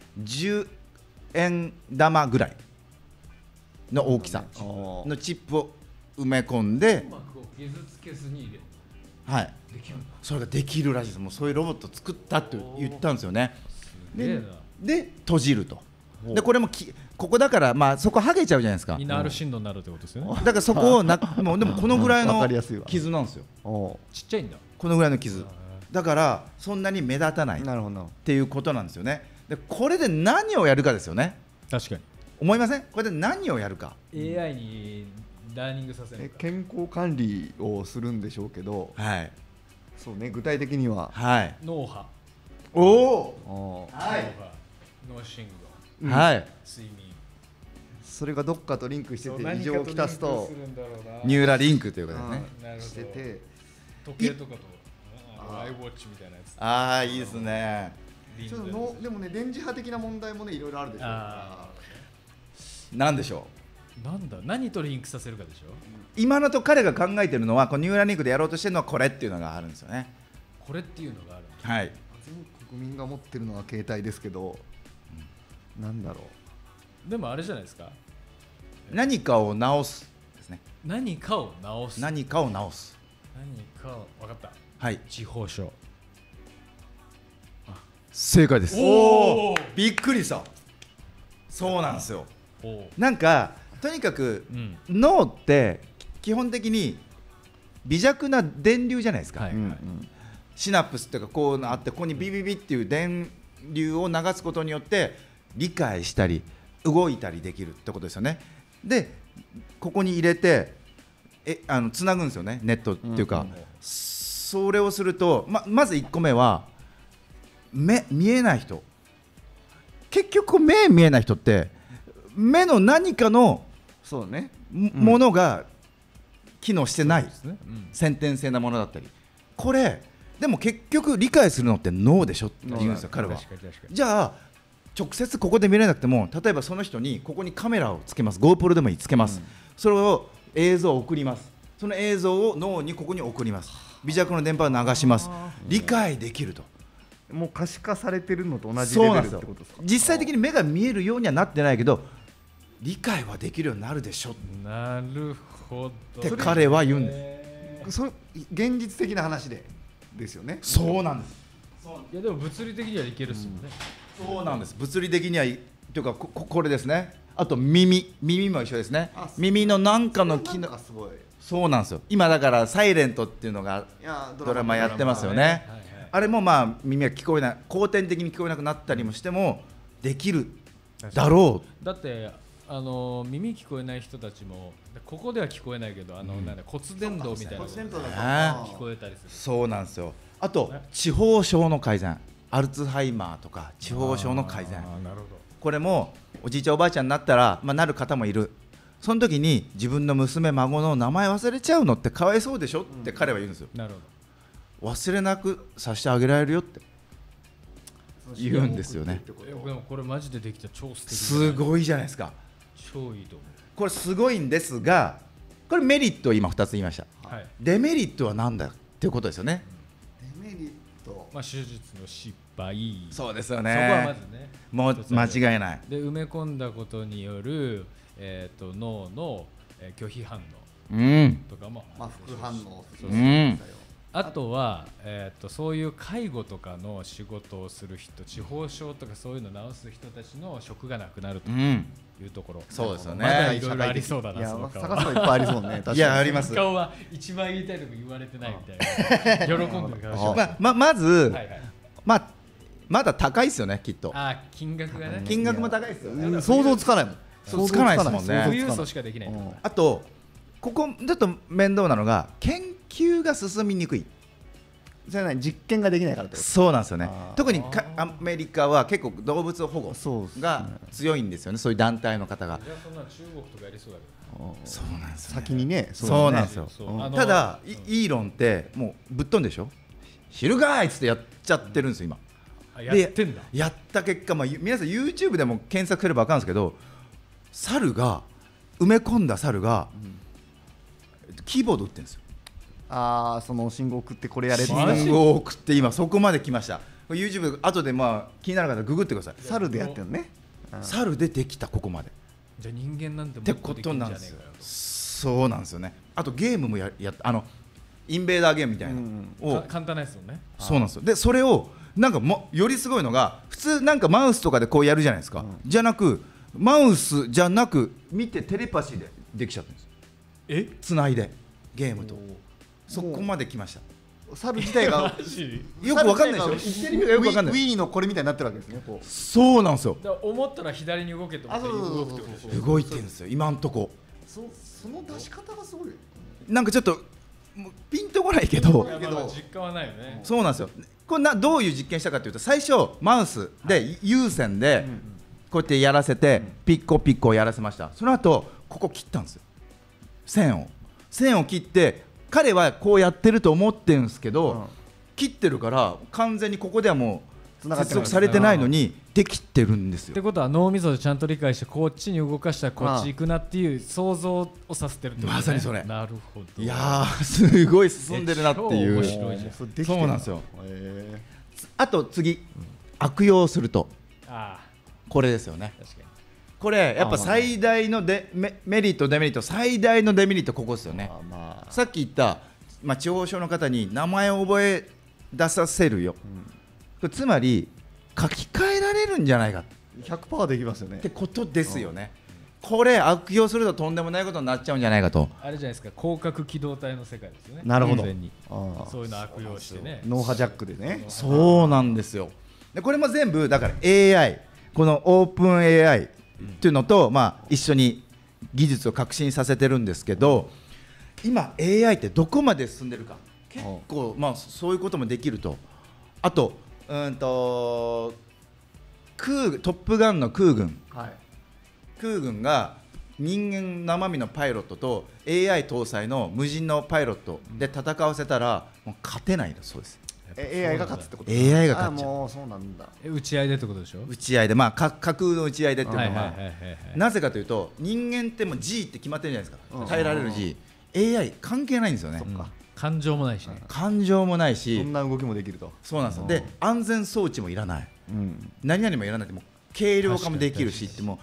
10円玉ぐらいの大きさのチップを埋め込んで、 硬膜を傷つけずに入れる。 はい。それができるらしいです。もうそういうロボットを作ったって言ったんですよね。で閉じると。でこれもここだからそこ剥げちゃうじゃないですか。 みんなある振動になるってことですよね。 だからそこをもうでもこのぐらいの傷なんですよ。 ちっちゃいんだ。 このぐらいの傷。だからそんなに目立たないっていうことなんですよね。でこれで何をやるかですよね。 確かに。 思いません？これで何をやるか。 AI にラーニングさせる。 健康管理をするんでしょうけど。 はい。 そうね、具体的には。 はい。 脳波。 おお。はい。 脳信号。 はい。 睡眠。 それがどっかとリンクしてて異常をきたすとニューラリンクということですね。 してて時計とかとアイウォッチみたいなやつ。 ああいいですね。 ちょっとでもね電磁波的な問題もねいろいろあるでしょう。 なんでしょう。なんだ何とリンクさせるかでしょ。 今のと彼が考えてるのはこのニューラリンクでやろうとしてるのはこれっていうのがあるんですよね。 これっていうのがある。 はい。 全国民が持ってるのは携帯ですけど、なんだろう。でもあれじゃないですか。 何かを直すですね。 何かを直す。 何かを直す。 何かを分かった。 はい。 地方症。 正解です。おお。びっくりした。そうなんですよ。なんかとにかく、脳って基本的に微弱な電流じゃないですか。シナプスっていうかこうあってここにビビビっていう電流を流すことによって理解したり動いたりできるってことですよね。でここに入れてつなぐんですよね、ネットっていうか、それをすると まず1個目は見えない人、結局目見えない人って目の何かのものが機能してない、先天性なものだったり、これでも結局理解するのって脳でしょって言うんですよ彼は。じゃあ直接ここで見れなくても例えばその人にここにカメラをつけます、 GoPro でもいいつけます、それを映像を送ります、その映像を脳にここに送ります、微弱な電波を流します、理解できると。 もう可視化されてるのと同じレベルってことですか。 実際的に目が見えるようにはなってないけど理解はできるようになるでしょなるほどって彼は言うんです。 それ現実的な話ですよね。 そうなんです。 いやでも物理的にはいけるっすもんね。 そうなんです。物理的にはというかこれですね。あと耳も一緒ですね。耳のなんかの機能がすごい。そうなんですよ。今だからサイレントっていうのがドラマやってますよね。あれもまあ耳が聞こえない、後天的に聞こえなくなったりもしてもできるだろう。 だって耳聞こえない人たちもここでは聞こえないけどなんだ骨伝導みたいなのが聞こえたりする。 そうなんですよ。あと地方症の改善、アルツハイマーとか地方症の改善。 なるほど。 これもおじいちゃんおばあちゃんになったら、なる方もいる。その時に自分の娘孫の名前忘れちゃうのってかわいそうでしょって彼は言うんですよ。 なるほど。 忘れなくさせてあげられるよって言うんですよね。 でもこれマジでできたら超素敵。 すごいじゃないですか。 超いいと思う。 これすごいんですが、これメリットを今2つ言いました、はい、デメリットは何だっていうことですよね。 デメリット、 手術の失敗。 そうですよね。 そこはまずね、 もう間違いない。 で埋め込んだことによる、脳の、拒否反応とかも、 副反応、 あとは、そういう介護とかの仕事をする人、地方症とかそういうのを治す人たちの職がなくなるというところ、 そうですよね。 まだいろいろありそうだな。その顔探すのいっぱいありそうね。 いやあります。 顔は一番言いたいとこ言われてないみたいな。喜んでる顔して。 まず、まだ高いですよね、きっと。 金額がね。 金額も高いですよ。 想像つかないもん。 つかないですもんね。 富裕層しかできない。 あとここちょっと面倒なのが研究が進みにくい。 じゃない、実験ができないからってこと。 そうなんですよね。特にアメリカは結構動物保護が強いんですよね。そういう団体の方が。 じゃあそんな中国とかやりそうだけど。 そうなんですよ。 先にね。 そうなんですよ。ただイーロンってもうぶっ飛んでしょ。知るかいっつってやっちゃってるんですよ今。 やってんだ。 やった結果、皆さん YouTube でも検索すれば分かるんですけど、埋め込んだ猿がキーボード打ってるんですよ。 その信号送ってこれやれって。 信号送って今そこまで来ました。YouTube 後で気になる方ググってください。 猿でやってるね。 猿でできたここまで。 じゃあ人間なんてってことなんですよ。そうなんですよね。あとゲームもやったインベーダーゲームみたいな簡単なやつよね。 そうなんですよ。でそれをなんかよりすごいのが、普通なんかマウスとかでこうやるじゃないですか。じゃなくマウスじゃなく見てテレパシーでできちゃったんです。つないでゲームとそこまで来ました。 猿自体がよくわかんないでしょ。よくわかんない。 Wii のこれみたいになってるわけですね。 そうなんですよ。 思ったら左に動けと思って動くってことでしょ。 動いてるんですよ今んとこ。 その出し方がすごい。 なんかちょっとピンとこないけど、 実感はないよね。 そうなんですよ。これどういう実験したかというと、最初マウスで有線でこうやってやらせてピッコピッコをやらせました。その後ここ切ったんですよ。線を切って、彼はこうやってると思ってるんですけど、切ってるから完全にここではもう接続されてないのにできてるんですよ。 ってことは脳みそでちゃんと理解して、こっちに動かしたらこっち行くなっていう想像をさせてるってことね。 まさにそれ。 なるほど。 いやすごい進んでるなっていう。 面白いじゃん。 そうなんですよ。あと次、悪用するとこれですよね。 確かにこれやっぱ最大のメリットデメリット、最大のデメリットここですよね。さっき言った、地方症の方に名前を覚え出させるよ、これつまり書き換えられるんじゃないか 100% できますよねってことですよね。これ悪用するととんでもないことになっちゃうんじゃないかと。 あれじゃないですか、広角機動隊の世界ですよね。 なるほど。 そういうの悪用してね、 脳波ジャックでね。 そうなんですよ。でこれも全部だから AI、 このオープン AI っていうのと、一緒に技術を革新させてるんですけど、今 AI ってどこまで進んでるか、結構そういうこともできると。あとトップガンの空軍が人間生身のパイロットと AI 搭載の無人のパイロットで戦わせたらもう勝てないだそうです。 AI が勝つってこと。 AI が勝っちゃう。 もうそうなんだ。 打ち合いでってことでしょ。 打ち合いで、架空の打ち合いでっていうのはなぜかというと、人間ってもう G って決まってるじゃないですか、耐えられる G。AI 関係ないんですよね。 感情もないしね。 感情もないし、 そんな動きもできると。 そうなんですよ。で安全装置もいらない、何々もいらないって、もう軽量化もできるしって、もう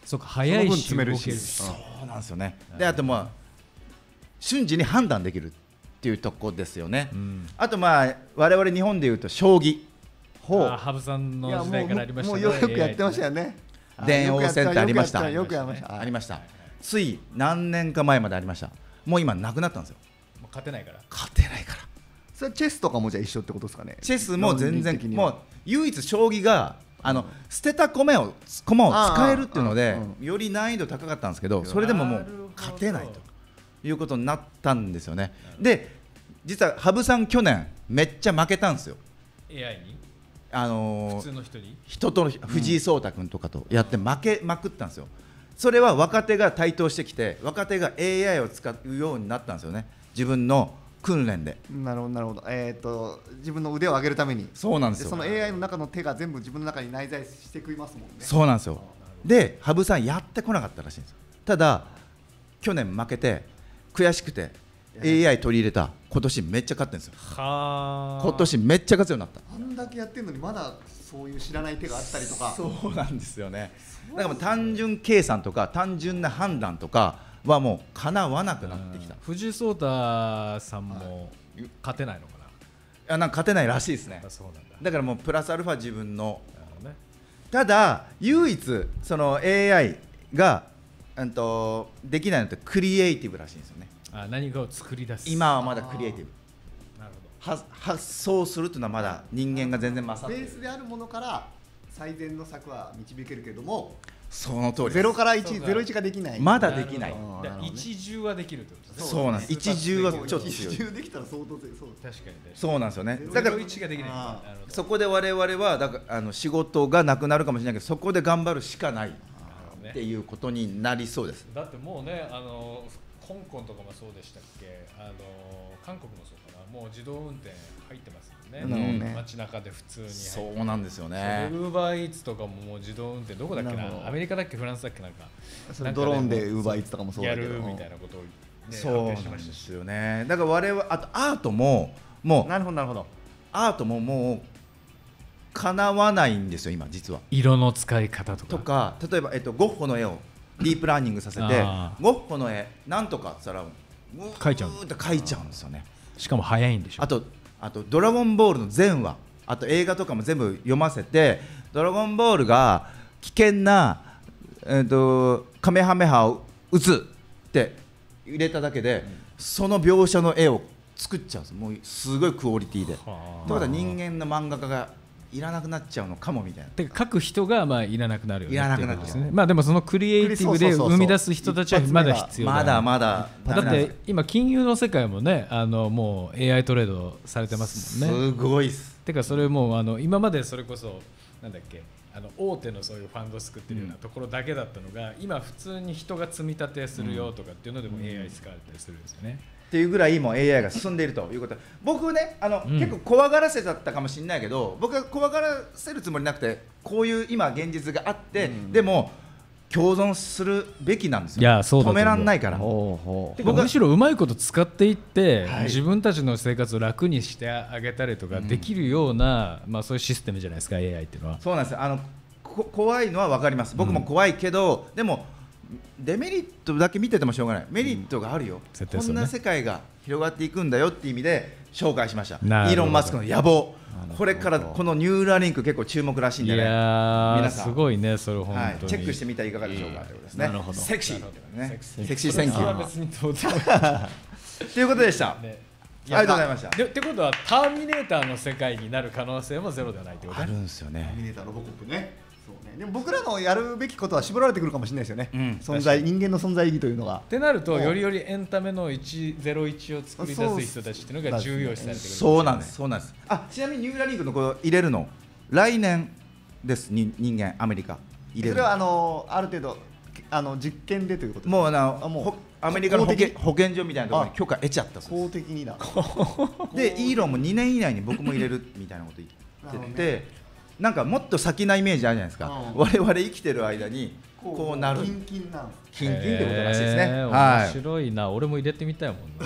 そうか、早いし詰めるし、 そうなんですよね。であとまあ瞬時に判断できるっていうとこですよね。あとまあ我々日本でいうと将棋、 羽生さんの時代からありましたね。 もうよくやってましたよね。 電王戦ってありました。 よくやりました。 ありました。つい何年か前までありました。もう今なくなったんですよ。 もう勝てないから。 勝てないから。 それチェスとかもじゃあ一緒ってことですかね。 チェスも全然もう唯一将棋が捨てた駒を使えるっていうのでより難易度高かったんですけど、それでももう勝てないということになったんですよね。で実は羽生さん去年めっちゃ負けたんですよ。 AI に普通の人と藤井聡太君とかとやって負けまくったんですよ。それは若手が台頭してきて若手が AI を使うようになったんですよね、自分の訓練で。 なるほどなるほど。自分の腕を上げるために。 そうなんですよ。 その AI の中の手が全部自分の中に内在してくりますもんね。 そうなんですよ。で羽生さんやってこなかったらしいんですよ。ただ去年負けて悔しくて AI 取り入れた今年めっちゃ勝ってるんですよ。今年めっちゃ勝つようになった。 あんだけやってるのにまだそういう知らない手があったりとか。 そうなんですよね。だからもう単純計算とか単純な判断とかはもうかなわなくなってきた。 藤井聡太さんも勝てないのかな。 なんか勝てないらしいですね。 そうなんだ。 だからもうプラスアルファ自分の、ただ唯一その AI ができないのってクリエイティブらしいんですよね。 何かを作り出す。 今はまだクリエイティブ。 なるほど。 発想するというのはまだ人間が全然勝ってる。 ベースであるものから最善の策は導けるけども、 その通りゼロから1、ゼロ1ができない。 まだできない。 一重はできるってことですね。 そうなんです。一重はちょっと強い。 一重できたら相当強い。 確かに。 そうなんですよね。だから 1ができない。 そこで我々はだから仕事がなくなるかもしれないけど、そこで頑張るしかないっていうことになりそうです。 だってもうね、香港とかもそうでしたっけ、韓国もそうかな、もう自動運転入ってますもんね。街中で普通に。 そうなんですよね。 ウーバーイーツとかももう自動運転、どこだっけな、アメリカだっけフランスだっけ、なんかドローンでウーバーイーツとかもそうだけどやるみたいなことをそうなんですよね。だから我々あとアートももうなるほどなるほど。 アートももうかなわないんですよ今実は。 色の使い方とか例えばゴッホの絵をディープラーニングさせてゴッホの絵なんとかって言ったら描いちゃうって描いちゃうんですよね。 しかも早いんでしょ。 あとドラゴンボールの全話、あと映画とかも全部読ませて、ドラゴンボールが危険なカメハメハを撃つって入れただけで、その描写の絵を作っちゃうんです。もうすごいクオリティで。ということは人間の漫画家がいらなくなっちゃうのかもみたいな。 てか書く人がいらなくなるよね。 いらなくなっちゃう。 まあでもそのクリエイティブで生み出す人たちはまだ必要だ。 まだまだ。 だって今金融の世界もね、もう AI トレードされてますもんね。 すごいっす。 てかそれも今までそれこそなんだっけ、大手のそういうファンド作ってるようなところだけだったのが、今普通に人が積み立てするよとかっていうのでも AI 使われたりするんですよね。 っていうぐらいもう AI が進んでいるということで、僕ね結構怖がらせだったかもしれないけど、僕は怖がらせるつもりなくて、こういう今現実があって、でも共存するべきなんですよ。 いやそうだと思う。 止めらんないから。 むしろうまいこと使っていって、自分たちの生活を楽にしてあげたりとかできるような、そういうシステムじゃないですか AI っていうのは。 そうなんですよ。怖いのは分かります。僕も怖いけど、でもデメリットだけ見ててもしょうがない。メリットがあるよ、こんな世界が広がっていくんだよっていう意味で紹介しました。イーロン・マスクの野望、これからこのニューラリンク結構注目らしいんでね、皆さんすごいね、それ本当に、 チェックしてみたらいかがでしょうかということですね。 なるほど。 セクシーね、セクシーセンキューということでした。ありがとうございました。 ってことはターミネーターの世界になる可能性もゼロではないってこと。 あるんですよね。 ターミネーター、ロボコップね。でも僕らのやるべきことは絞られてくるかもしれないですよね。人間の存在意義というのが。 ってなると、よりよりエンタメの101を作り出す人たちっていうのが重要視されてくる。 そうなんです、そうなんです。ちなみにニューラリンクのこれ入れるの来年です。人間アメリカ入れる。 それはある程度実験でということです。 もうアメリカの保健所みたいなところに許可得ちゃったそうです。 公的にだ。 でイーロンも2年以内に僕も入れるみたいなこと言ってて。なんかもっと先なイメージあるじゃないですか。我々生きてる間にこうなる。 キンキンなんです。 キンキンってことらしいですね。 面白いな。俺も入れてみたいもんな。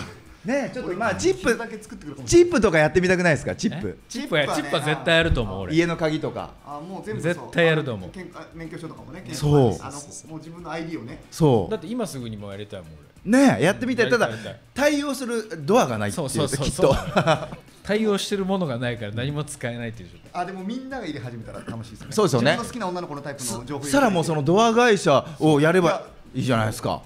ね、ちょっとまあチップとかやってみたくないですか？チップは絶対やると思う。俺家の鍵とかもう全部絶対やると思う。 免許証とかもね。 そうもう自分の ID をね。 そうだって今すぐにもやりたいもん俺ね。やってみたい。ただ対応するドアがないっていう、きっと対応してるものがないから何も使えないっていう状態。 でもみんなが入れ始めたら楽しいですよね。 そうですよね。 自分の好きな女の子のタイプの情報。 さらもうそのドア会社をやればいいじゃないですか。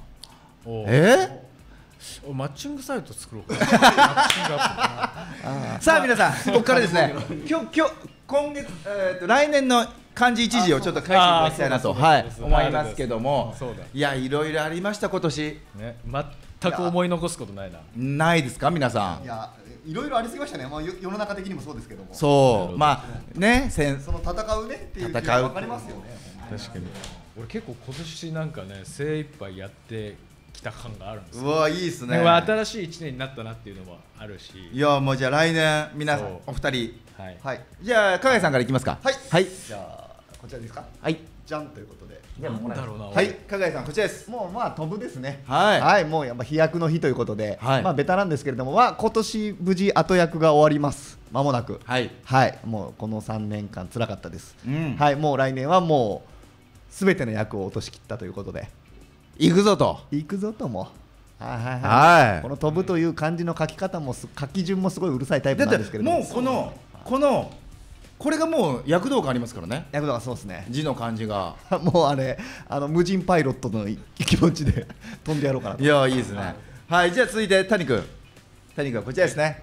マッチングサイト作ろうか。マッチングアプリ。 さあ皆さん、ここからですね、今月、来年の漢字一字をちょっと書いていただきたいなと思いますけども、いや、いろいろありました今年。 全く思い残すことないな。 ないですか皆さん？ いろいろありすぎましたね。世の中的にもそうですけども。 そう、まあね、 その戦うねっていう気が分かりますよね。 確かに。俺結構今年なんかね、精一杯やってきた感があるんですよ。 うわ、いいですね。 新しい1年になったなっていうのもあるし。 いや、もうじゃあ来年皆さんお二人、じゃあ加賀さんからいきますか。はい。 じゃあこちらですか。 はい。 じゃんということで。 なんだろうな。 はい、加賀さんこちらです。 もうまあ飛ぶですね。 はい。 もうやっぱ飛躍の日ということで、まあベタなんですけれども、今年無事後役が終わります。間もなく。はい。もうこの3年間辛かったです。はい。もう来年はもうすべての役を落とし切ったということで。 行くぞとも。 はい。この飛ぶという漢字の書き方も書き順もすごいうるさいタイプなんですけれども。 もうこれがもう躍動感ありますからね。 躍動感そうですね。 字の漢字がもうあれ無人パイロットの気持ちで飛んでやろうかなと。 いや、いいですね。はい、じゃあ続いて谷君はこちらですね。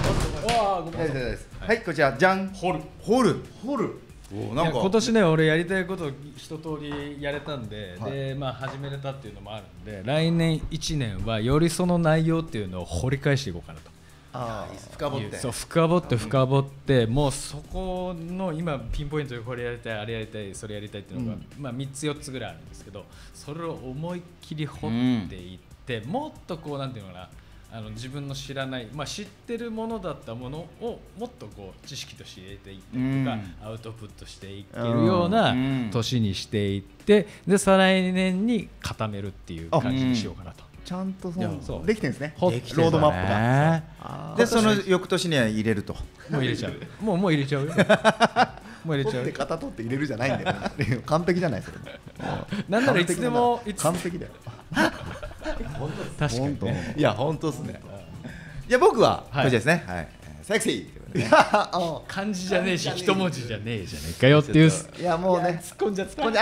はい、こちらじゃん。掘る。 今年ね、俺やりたいことを一通りやれたんで、まあ始めれたっていうのもあるんで、来年1年はよりその内容っていうのを掘り返していこうかなと。 深掘ってもうそこの今ピンポイントでこれやりたい、あれやりたい、それやりたいっていうのが、まあ3つ4つぐらいあるんですけど、それを思いっきり掘っていって、もっとこうなんていうのかな、自分の知らない、まあ、知ってるものだったものをもっとこう知識として入れていったりとか、アウトプットしていけるような年にしていって、で再来年に固めるっていう感じにしようかなと。 ちゃんとそうできてるんですね。 ロードマップが。でその翌年には入れると。 もう入れちゃう。もう入れちゃうよ。もう入れちゃう。 型取って入れるじゃないんだよ。完璧じゃないですか。 なんならいつでも完璧だよ。 確かに。 いや本当ですね。いや僕はこちらですね。はい。セクシー。漢字じゃねえし一文字じゃねえじゃねえかよっていう。 いやもうね突っ込んじゃった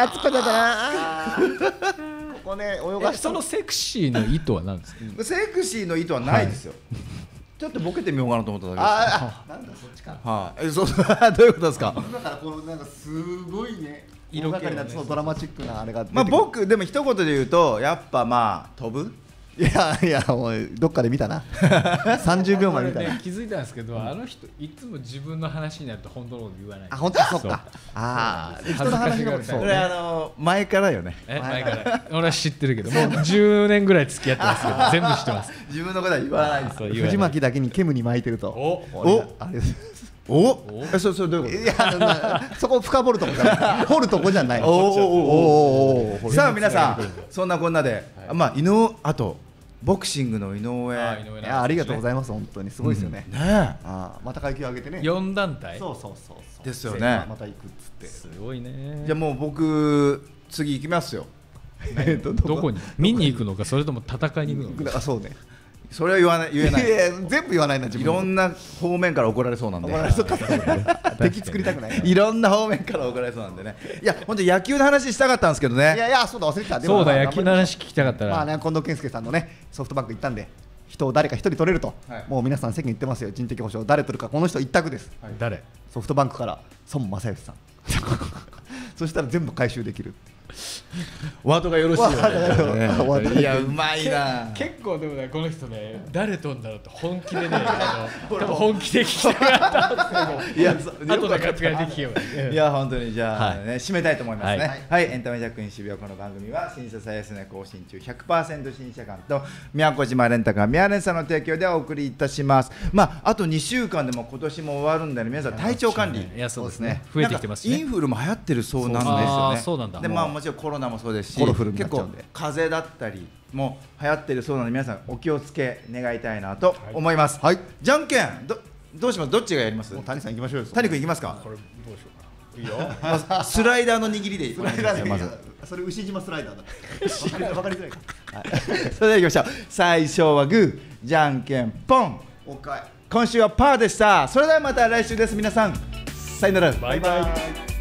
な。ここね泳がしそのセクシーの意図は何ですか？ セクシーの意図はないですよ。ちょっとボケてみようかなと思っただけです。なんだそっちか。 はい。どういうことですか？ だからこのなんかすごいね色がかりなドラマチックなあれが。 まあ僕でも一言で言うとやっぱまあ飛ぶ。 いやもうどっかで見たな。30秒前見たな。 気づいたんですけど、あの人いつも自分の話になると本当のこと言わない。 本当そうか。人の話がそれ前からよね。 前から。俺は知ってるけど、もう10年ぐらい付き合ってますけど、全部知ってます。 自分のことは言わないです。 藤巻だけに煙巻いてると。あれ。 それどういうこと？ いやそこ深掘るとこじゃない。掘るとこじゃない。 さあ皆さんそんなこんなでまああとボクシングの井上。 ありがとうございます。本当にすごいですよね。また階級上げてね。 4団体。 そうですよね。 また行くっつって。 すごいね。 じゃあもう僕次行きますよ。 どこに？見に行くのかそれとも戦いに行くのか。 そうね。 それは言えない。 全部言わないな。いろんな方面から怒られそうなんで。 敵作りたくない。 いろんな方面から怒られそうなんでね。いや本当野球の話したかったんですけどね。 いやそうだ忘れてた。 そうだ野球の話聞きたかったら。 まあね近藤健介さんのねソフトバンク行ったんで人を誰か一人取れると、もう皆さん世間言ってますよ。人的保障誰取るかこの人一択です。 誰？ ソフトバンクから孫正義さん。そしたら全部回収できる。 ワードがよろしいよね。いやうまいな。 結構でもねこの人ね誰とんだろうって本気でね多分本気で聞きたかったんですけど、いや後で活躍できよう。 いや本当にじゃあね締めたいと思いますね。はいエンタメジャックに渋谷この番組は新車最安値更新中 100% 新車館と宮古島レンタカー宮根さんの提供でお送りいたします。まああと2週間でも今年も終わるんで皆さん体調管理。 いやそうですね増えてきてますね。 インフルも流行ってるそうなんですよね。 そうなんだ。 でまあもちろんコロロナもそうですし、 コロフルにな結構っちゃうんで風邪だったりも流行ってるそうなので、皆さんお気をつけ願いたいなと思います。じゃんけんどうします？どっちがやります？ 谷さん行きましょうよ。 谷君行きますか？ これどうしようかな。いいよ。 まずスライダーの握りでスライダーでまずそれ牛島スライダーだ。わかりづらいか。 それでは行きましょう。最初はグー、じゃんけんポン。今週はパーでした。それではまた来週です。皆さんさよなら。 バイバイ。